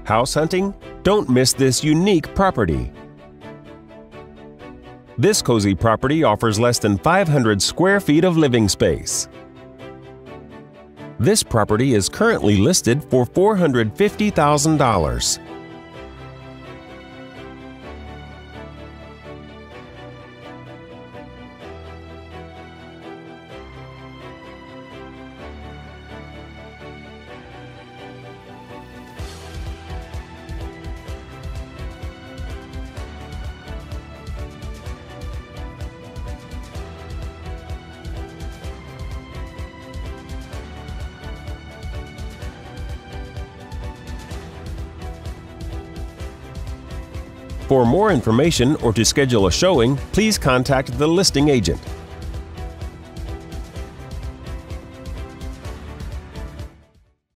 House hunting? Don't miss this unique property. This cozy property offers less than 500 square feet of living space. This property is currently listed for $450,000. For more information or to schedule a showing, please contact the listing agent.